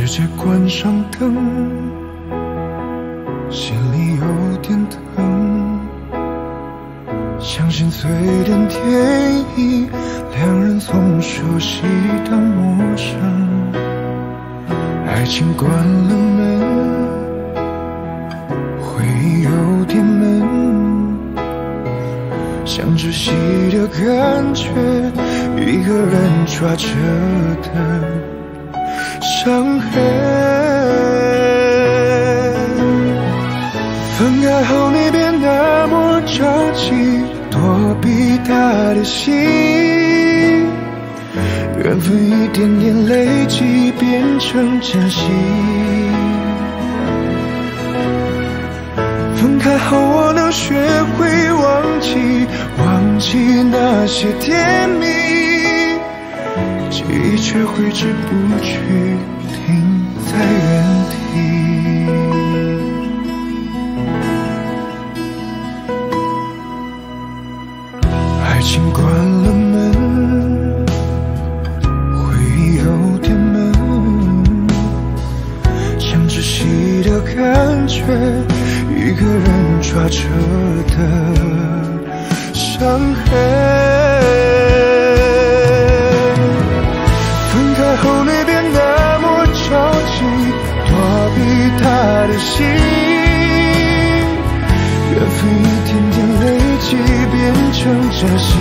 直接关上灯，心里有点疼。相信最恋电影，两人从熟悉到陌生。爱情关了门，回忆有点闷，像窒息的感觉，一个人抓着的伤痕。分开后你别那么着急，躲避他的心，缘分一点点累积变成珍惜。分开后我能学会忘记，忘记那些甜蜜，记忆却挥之不去，停在原地。爱情关了门，回忆有点闷，像窒息的感觉，一个人抓着的伤痕。分开后你别那么着急，躲避他的心，缘分一点点累积变成珍惜。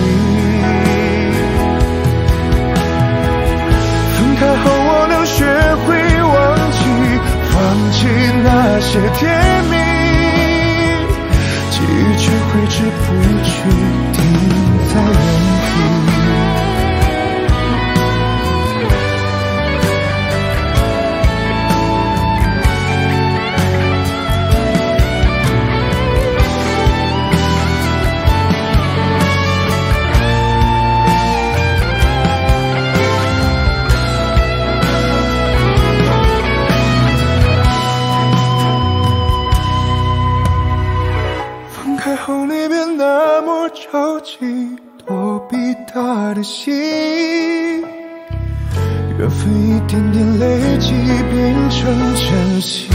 分开后我能学会忘记，放弃那些甜蜜，记忆却挥之不去，停在原地。分开后你别那么着急，躲避他的心，缘分一点点累积变成珍惜。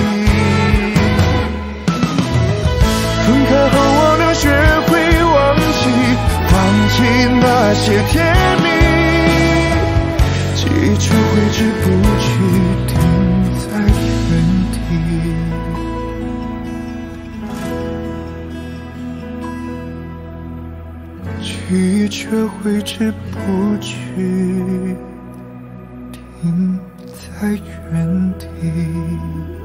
分开后我能学会忘记，放弃那些甜蜜，记忆却挥之不去，停在原地。记忆却挥之不去，停在原地。